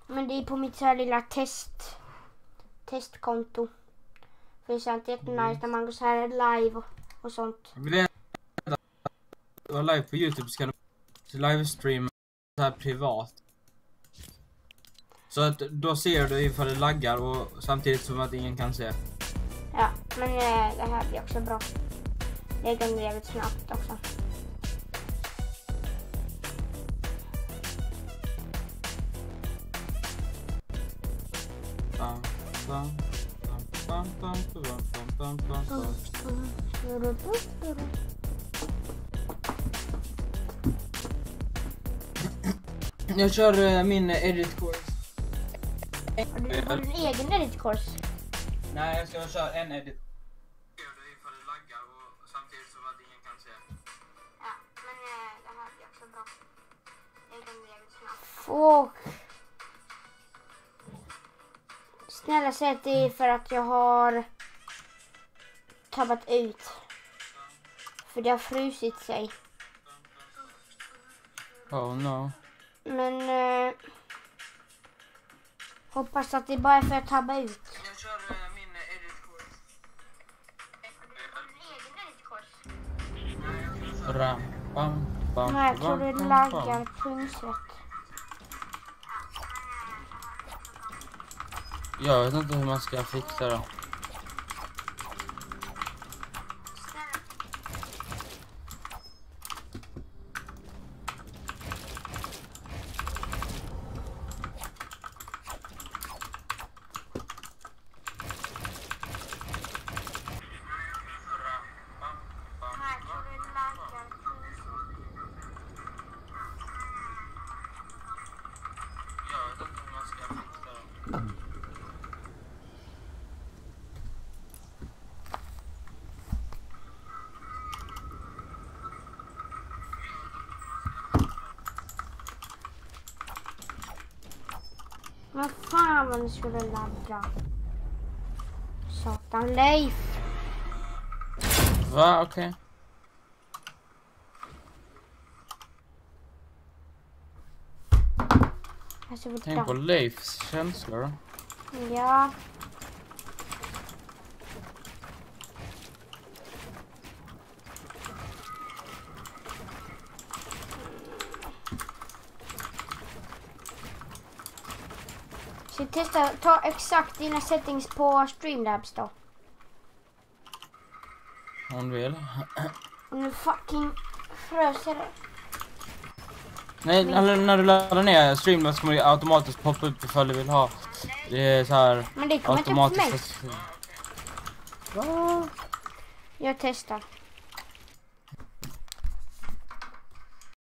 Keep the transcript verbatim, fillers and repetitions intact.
Men det är på mitt så här lilla test testkonto. För det är sant jättenice när man går så här live och, och sånt. Vill jag vara live på YouTube så kan du livestreama så här privat. Så att då ser du ifall det laggar och samtidigt som att ingen kan se. Ja, men eh, det här blir också bra. Det går ner snabbt också. Bam, bam, bam, bam, bam, bam, bam, bam. Jag kör uh, min edit course. Har du har din egen edit course? Nej, jag ska köra en edit. Ifall det laggar och samtidigt som att ingen kan se. Ja, men eh, det här blir också bra. Det går ner snabbt. Och snälla säg att det är för att jag har tabbat ut. För det har frusit sig. Oh no. Men eh, hoppas att det bara är för att tabba ut. Jag kör uh, min edit course. Har du din egen edit course? Ram, bam, bam, Nej, jag tror bam, det bam, laggar bam. punset. Jag vet inte hur man ska fixa det. Vad fan vad ni skulle ladda. Satan, Leif. Va? Okej. Okay. Alltså, Tänk på Leifs känslor då. Ja. Så testa, ta exakt dina settings på Streamlabs då. Hon vill. Och nu fucking fröser det. Nej, när, när du laddar ner Streamlabs kommer det automatiskt poppa upp ifall du vill ha. Det är så här. Men det kommer inte upp för mig. Va? Jag testar.